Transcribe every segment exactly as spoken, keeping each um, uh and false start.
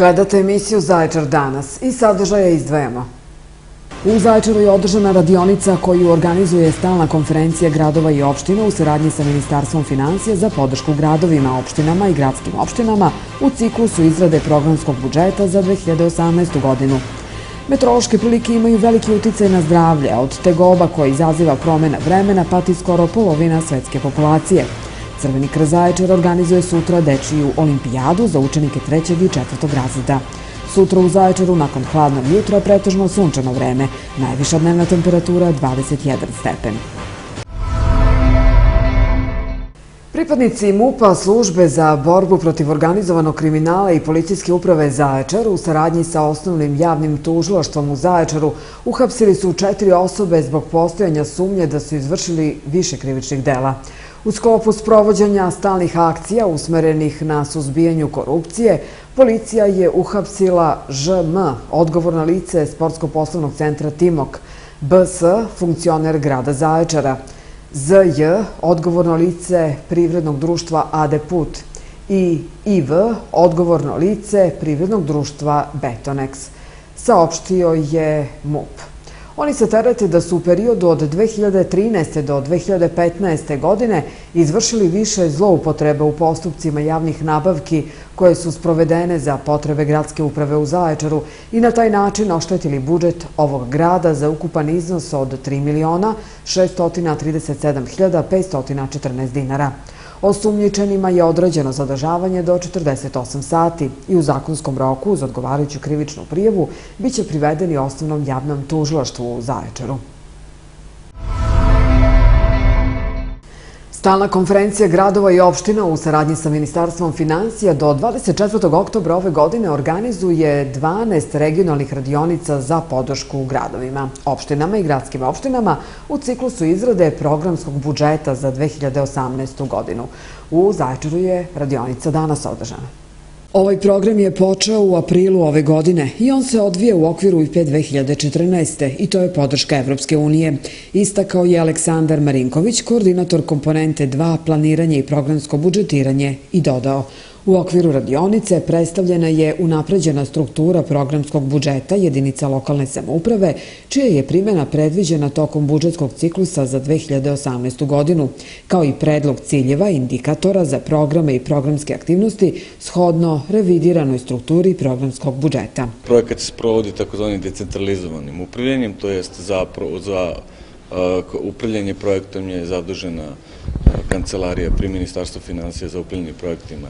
Gledate emisiju Zaječar danas i sadržaje izdvajamo. U Zaječaru je održana radionica koju organizuje Stalna konferencija gradova i opština u saradnji sa Ministarstvom finansija za podršku gradovima, opštinama i gradskim opštinama u ciklusu izrade programskog budžeta za dve hiljade osamnaestu. godinu. Meteorološke prilike imaju veliki uticaj na zdravlje, od tegoba koji izaziva promena vremena pati skoro polovina svetske populacije. Crveni krst Zaječara organizuje sutra dečiju olimpijadu za učenike trećeg i četvrtog razreda. Sutra u Zaječaru nakon hladnog jutra pretežno sunčano vreme, najviša dnevna temperatura dvadeset jedan stepen. Pripadnici MUP-a, službe za borbu protiv organizovanog kriminala i policijske uprave Zaječar u saradnji sa osnovnim javnim tužilaštvom u Zaječaru uhapsili su četiri osobe zbog postojanja sumnje da su izvršili više krivičnih dela. U sklopu sprovođenja stalnih akcija usmerenih na suzbijanju korupcije, policija je uhapsila Ž M, odgovorno lice Sportsko-poslovnog centra Timok, B S, funkcioner grada Zaječara, Z J, odgovorno lice privrednog društva A D Put i I V, odgovorno lice privrednog društva Betonex, saopštio je MUP. Oni se terete da su u periodu od dve hiljade trinaeste. do dve hiljade petnaeste. godine izvršili više zloupotreba u postupcima javnih nabavki koje su sprovedene za potrebe gradske uprave u Zaječaru i na taj način oštetili budžet ovog grada za ukupan iznos od tri miliona šeststo trideset sedam hiljada petsto četrnaest dinara. Osumnjičenima je određeno zadržavanje do četrdeset osam sati i u zakonskom roku uz odgovarajuću krivičnu prijavu biće privedeni osnovnom javnom tužilaštvu u Zaječaru. Stalna konferencija gradova i opština u saradnji sa Ministarstvom finansija do dvadeset četvrtog oktobra ove godine organizuje dvanaest regionalnih radionica za podršku gradovima, opštinama i gradskim opštinama u ciklusu izrade programskog budžeta za dve hiljade osamnaestu. godinu. U Zaječaru je radionica danas održana. Ovaj program je počeo u aprilu ove godine i on se odvija u okviru I P dve hiljade četrnaeste. i to je podrška Evropske unije. Istakao je Aleksandar Marinković, koordinator komponente dva planiranje i programsko budžetiranje i dodao: u okviru radionice predstavljena je unapređena struktura programskog budžeta jedinica lokalne samouprave, čija je primjena predviđena tokom budžetskog ciklusa za dve hiljade osamnaestu. godinu, kao i predlog ciljeva i indikatora za programe i programske aktivnosti shodno revidiranoj strukturi programskog budžeta. Projekat se sprovodi takozvanim decentralizovanim upravljanjem, to jest za upravljanje projektom je zadužena kancelarija pri Ministarstvu finansija za upravljanje projektima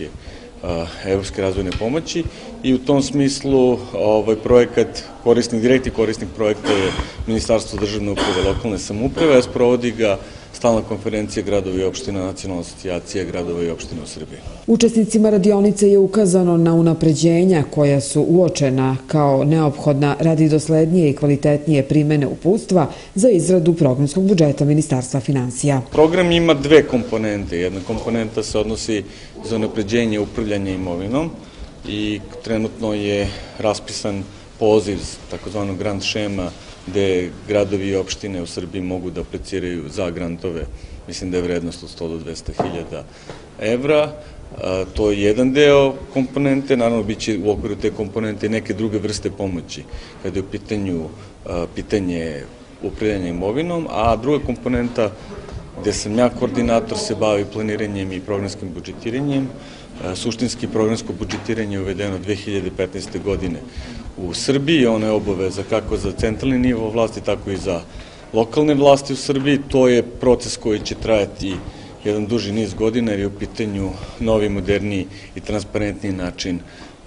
Evropske razvojne pomoći i u tom smislu ovaj projekat, korisnik, direktni korisnik projekta je Ministarstvo državne uprave i lokalne samouprave, a sprovodi ga Stalna konferencija gradova i opština, Nacionalna asocijacija gradova i opština u Srbiji. Učesnicima radionice je ukazano na unapređenja koja su uočena kao neophodna radi doslednije i kvalitetnije primene uputstva za izradu programskog budžeta Ministarstva finansija. Program ima dve komponente. Jedna komponenta se odnosi za unapređenje upravljanja imovinom i trenutno je raspisan poziv takozvanog grant šema gde gradovi i opštine u Srbiji mogu da apliciraju za grantove, mislim da je vrednost od sto do dvesta hiljada evra. To je jedan deo komponente, naravno bit će u okviru te komponente i neke druge vrste pomoći kada je u pitanju pitanje upravljanja imovinom, a druga komponenta gde sam ja koordinator se bavi planiranjem i programskim budžetiranjem. Suštinski programsko budžetiranje je uvedeno dve hiljade petnaeste. godine u Srbiji. Ono je obaveza kako za centralni nivo vlasti, tako i za lokalne vlasti u Srbiji. To je proces koji će trajati jedan duži niz godina jer je u pitanju novi, moderniji i transparentniji način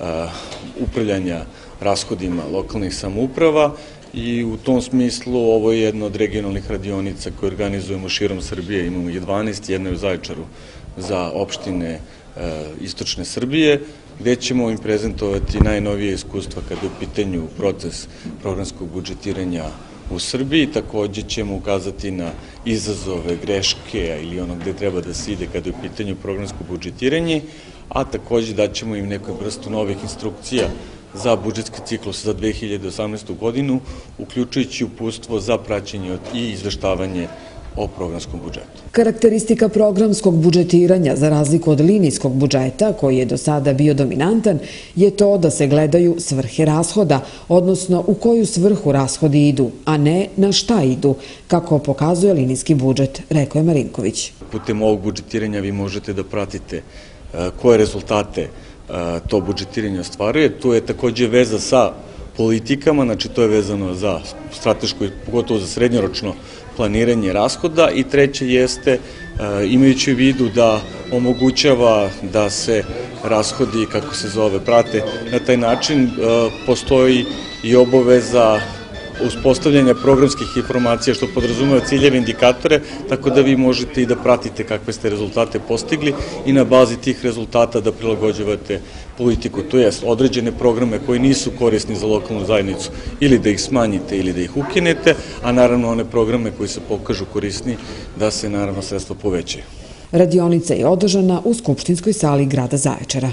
upravljanja rashodima lokalnih samouprava i u tom smislu ovo je jedna od regionalnih radionica koje organizujemo širom Srbije. Imamo je dvanaest, jedna je u Zaječaru za opštine istočne Srbije, gde ćemo im prezentovati najnovije iskustva kada je u pitanju proces programskog budžetiranja u Srbiji. Takođe ćemo ukazati na izazove, greške ili ono gde treba da se ide kada je u pitanju programsko budžetiranje, a takođe daćemo im neku vrstu novih instrukcija za budžetski ciklus za dve hiljade osamnaestu. godinu, uključujući uputstvo za praćenje i izveštavanje o programskom budžetu. Karakteristika programskog budžetiranja, za razliku od linijskog budžeta, koji je do sada bio dominantan, je to da se gledaju svrhe rashoda, odnosno u koju svrhu rashodi idu, a ne na šta idu, kako pokazuje linijski budžet, rekao je Marinković. Putem ovog budžetiranja vi možete da pratite koje rezultate to budžetiranje ostvaruje. Tu je takođe veza sa politikama, znači to je vezano za strateško i pogotovo za srednjoročno planiranje rashoda, i treće jeste imajući u vidu da omogućava da se rashodi, kako se zove, prate na taj način, postoji i obaveza uspostavljanja programskih informacija, što podrazumeva ciljeve, indikatore, tako da vi možete i da pratite kakve ste rezultate postigli i na bazi tih rezultata da prilagođavate politiku, to jest određene programe koji nisu korisni za lokalnu zajednicu ili da ih smanjite ili da ih ukinete, a naravno one programe koji se pokažu korisni da se naravno sredstva povećaju. Radionica je održana u Skupštinskoj sali grada Zaječara.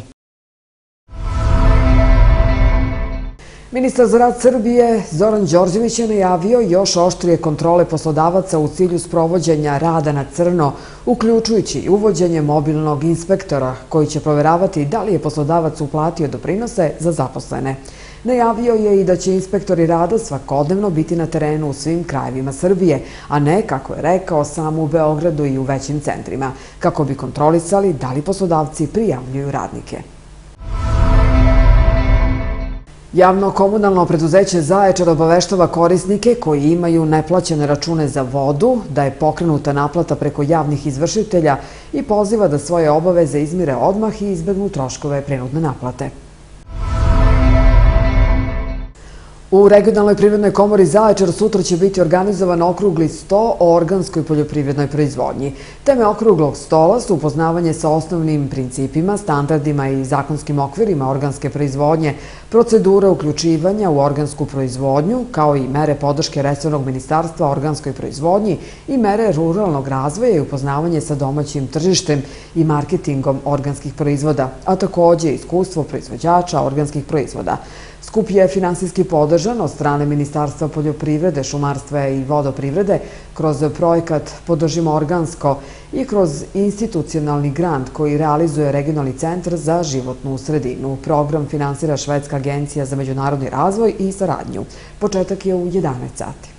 Ministar za rad Srbije Zoran Đorđević je najavio još oštrije kontrole poslodavaca u cilju sprovođenja rada na crno, uključujući i uvođenje mobilnog inspektora koji će proveravati da li je poslodavac uplatio doprinose za zaposlene. Najavio je i da će inspektori rada svakodnevno biti na terenu u svim krajevima Srbije, a ne, kako je rekao, samo u Beogradu i u većim centrima, kako bi kontrolisali da li poslodavci prijavljuju radnike. Javno komunalno preduzeće Zaječar obaveštava korisnike koji imaju neplaćene račune za vodu da je pokrenuta naplata preko javnih izvršitelja i poziva da svoje obaveze izmire odmah i izbegnu troškove prinudne naplate. U Regionalnoj privrednoj komori Zaječar sutra će biti organizovan okrugli sto o organskoj poljoprivrednoj proizvodnji. Teme okruglog stola su upoznavanje sa osnovnim principima, standardima i zakonskim okvirima organske proizvodnje, procedure uključivanja u organsku proizvodnju, kao i mere podrške resornog ministarstva organskoj proizvodnji i mere ruralnog razvoja i upoznavanje sa domaćim tržištem i marketingom organskih proizvoda, a takođe iskustvo proizvođača organskih proizvoda. Skup je finansijski podržan od strane Ministarstva poljoprivrede, šumarstva i vodoprivrede kroz projekat Podržimo organsko i kroz institucionalni grant koji realizuje Regionalni centar za životnu sredinu. Program finansira Švedska agencija za međunarodni razvoj i saradnju. Početak je u jedanaest sati.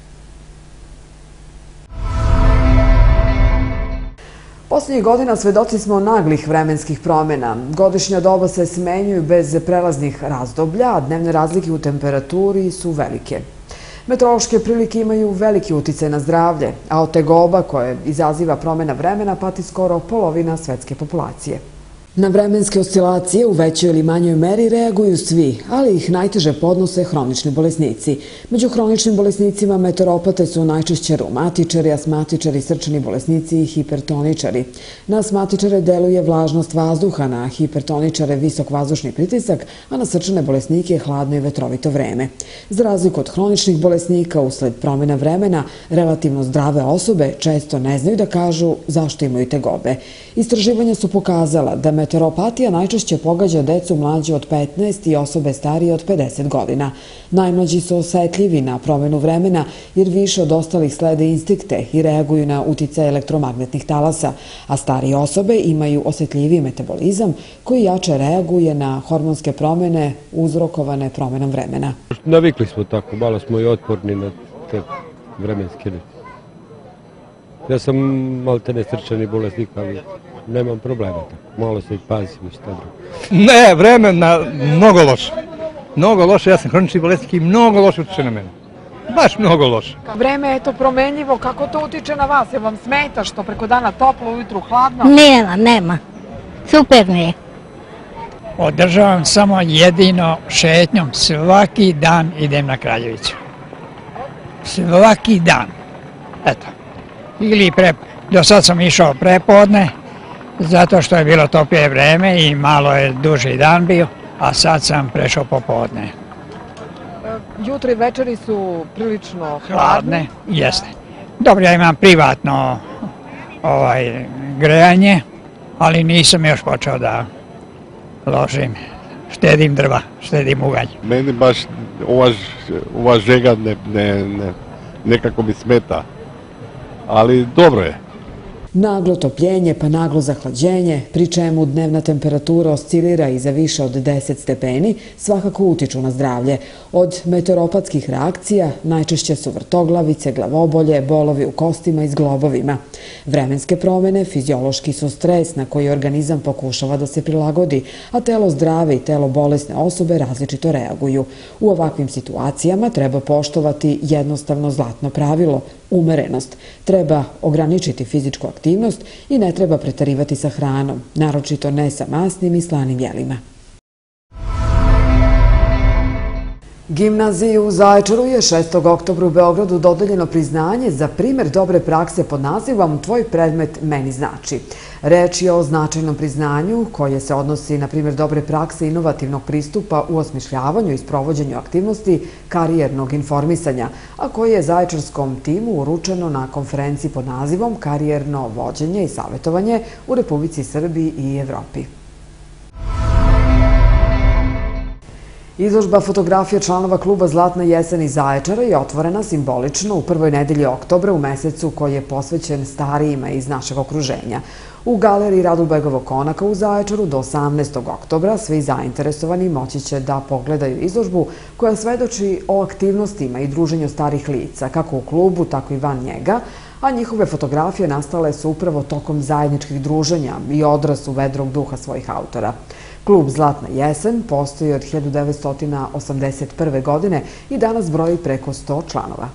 Poslednjih godina svedoci smo naglih vremenskih promjena. Godišnja doba se smenjuju bez prelaznih razdoblja, a dnevne razlike u temperaturi su velike. Meteorološke prilike imaju veliki uticaj na zdravlje, a od tegoba koje izaziva promjena vremena pati skoro polovina svetske populacije. Na vremenske oscilacije u većoj ili manjoj meri reaguju svi, ali ih najteže podnose hronični bolesnici. Među hroničnim bolesnicima meteoropate su najčešće reumatičari, astmatičari, srčani bolesnici i hipertoničari. Na astmatičare deluje vlažnost vazduha, na hipertoničare visok vazdušni pritisak, a na srčane bolesnike hladno i vetrovito vreme. Za razliku od hroničnih bolesnika, usled promjena vremena, relativno zdrave osobe često ne znaju da kažu zašto imaju tegobe. Istraživanja su pokazala da meteoropatija najčešće pogađa decu mlađe od petnaest i osobe starije od pedeset godina. Najmlađi su osetljivi na promjenu vremena jer više od ostalih slede instinkte i reaguju na uticaj elektromagnetnih talasa, a starije osobe imaju osetljiviji metabolizam koji jače reaguje na hormonske promjene uzrokovane promjenom vremena. Navikli smo tako, malo smo i otporni na te vremenske. Ja sam maltene srčani bolesnik, ali nemam problema tako. Malo se i pazim i šta drugo. Ne, vremena mnogo loše. Mnogo loše, ja sam hronični bolesnik i mnogo loše utiče na mene. Baš mnogo loše. Vreme je to promenljivo, kako to utiče na vas? Je vam smeta što preko dana toplo, ujutru hladno? Nema, nema. Super mi je. Održavam samo jedino šetnjom. Svaki dan idem na Kraljevicu. Svaki dan. Eto. Ili pre, do sad sam išao prepodne, zato što je bilo toplije vreme i malo je duži dan bio, a sad sam prešao popodne. Jutro i večeri su prilično hladne. Hladne, jeste. Dobro, ja imam privatno ovaj, grejanje, ali nisam još počeo da ložim, štedim drva, štedim ugalj. Meni baš ova, ova žega ne, ne, ne, nekako mi smeta. ali dobro je. Naglo topljenje pa naglo zahlađenje, pri čemu dnevna temperatura oscilira i za više od deset stepeni, svakako utiču na zdravlje. Od meteoropatskih reakcija najčešće su vrtoglavice, glavobolje, bolovi u kostima i zglobovima. Vremenske promene fiziološki su stres na koji organizam pokušava da se prilagodi, a telo zdrave i telo bolesne osobe različito reaguju. U ovakvim situacijama treba poštovati jednostavno zlatno pravilo – umerenost. Treba ograničiti fizičku aktivnost i ne treba preterivati sa hranom, naročito ne sa masnim i slanim jelima. Gimnaziji u Zaječaru je šestog oktobra u Beogradu dodeljeno priznanje za primjer dobre prakse pod nazivom Tvoj predmet meni znači. Reč je o značajnom priznanju koje se odnosi na primjer dobre prakse inovativnog pristupa u osmišljavanju i sprovođenju aktivnosti karijernog informisanja, a koje je zaječarskom timu uručeno na konferenciji pod nazivom Karijerno vođenje i savjetovanje u Republici Srbiji i Evropi. Izložba fotografija članova kluba Zlatna jesen iz Zaječara je otvorena simbolično u prvoj nedelji oktobra u mesecu koji je posvećen starijima iz našeg okruženja. U galeriji Radulbegovog konaka u Zaječaru do osamnaestog oktobra svi zainteresovani moći će da pogledaju izložbu koja svedoči o aktivnostima i druženju starih lica, kako u klubu, tako i van njega, a njihove fotografije nastale su upravo tokom zajedničkih druženja i odraz su vedrog duha svojih autora. Klub Zlatna jesen postoji od hiljadu devetsto osamdeset prve. godine i danas broji preko sto članova.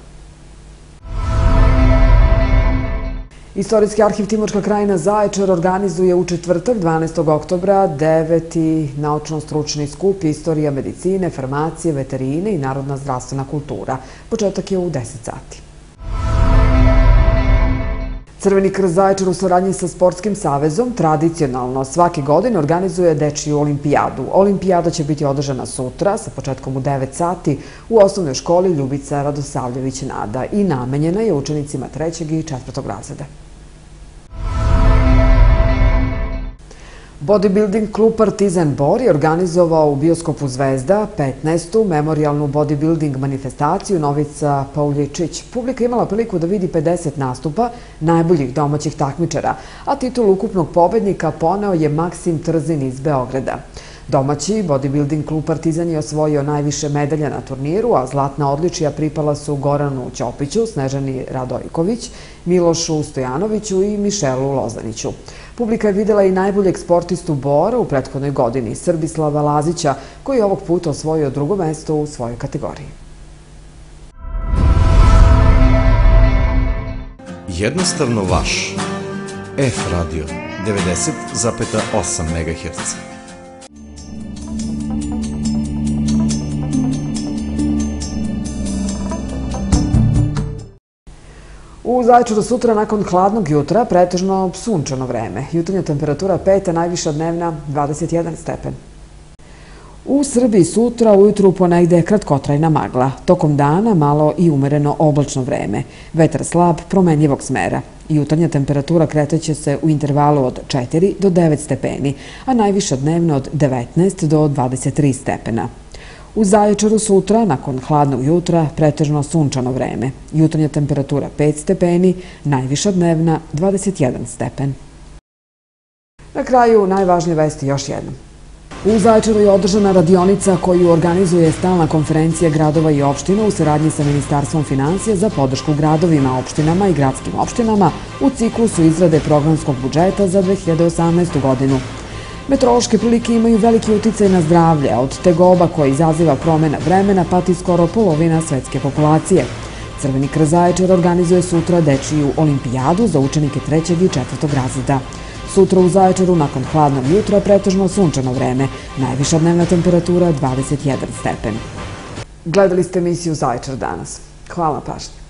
Istorijski arhiv Timočka krajina Zaječar organizuje u četvrtak dvanaestog oktobra deveti naučno-stručni skup Istorija medicine, farmacije, veterine i narodna zdravstvena kultura. Početak je u deset sati. Crveni krst Zaječar u saradnji sa Sportskim savezom tradicionalno svake godine organizuje dečiju olimpijadu. Olimpijada će biti održana sutra sa početkom u devet sati u osnovnoj školi Ljubica Radosavljević Nada i namenjena je učenicima trećeg i četvrtog razreda. Bodybuilding klub Partizan Bor je organizovao u bioskopu Zvezda petnaestu memorijalnu bodybuilding manifestaciju Novica Pauljičić. Publika imala priliku da vidi pedeset nastupa najboljih domaćih takmičara, a titul ukupnog pobednika poneo je Maksim Trzin iz Beograda. Domaći bodybuilding klub Partizan je osvojio najviše medalja na turniru, a zlatna odličija pripala su Goranu Ćopiću, Snežani Radojković, Milošu Stojanoviću i Mišelu Lozaniću. Publika je videla i najboljeg sportistu Bora u prethodnoj godini, Srbislava Lazića, koji je ovog puta osvojio drugo mesto u svojoj kategoriji. Jednostavno vaš. F radio devedeset zarez osam megaherca. U Zaječaru sutra nakon hladnog jutra pretežno sunčano vreme. Jutarnja temperatura pet, a najviša dnevna dvadeset jedan stepen. U Srbiji sutra ujutru ponegde kratkotrajna magla. Tokom dana malo i umereno oblačno vreme. Vetar slab, promenljivog smera. Jutarnja temperatura kretaće se u intervalu od četiri do devet stepeni, a najviša dnevna od devetnaest do dvadeset tri stepena. U Zaječaru sutra, nakon hladnog jutra, pretežno sunčano vreme. Jutarnja temperatura pet stepeni, najviša dnevna dvadeset jedan stepen. Na kraju najvažnije vesti još jednom. U Zaječaru je održana radionica koju organizuje stalna konferencija gradova i opština u saradnji sa Ministarstvom finansija za podršku gradovima, opštinama i gradskim opštinama u ciklusu izrade programskog budžeta za dve hiljade osamnaestu. godinu. Meteorološke prilike imaju veliki uticaj na zdravlje, a od tegoba koja izaziva promjena vremena pati skoro polovina svetske populacije. Crveni krst Zaječar organizuje sutra dečiju olimpijadu za učenike trećeg i četvrtog razreda. Sutra u Zaječaru nakon hladnog jutra pretežno sunčano vreme, najviša dnevna temperatura dvadeset jedan stepen. Gledali ste emisiju Zaječar danas. Hvala na pažnji.